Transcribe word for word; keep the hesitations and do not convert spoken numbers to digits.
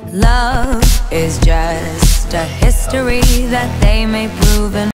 Love is just a history that they may prove.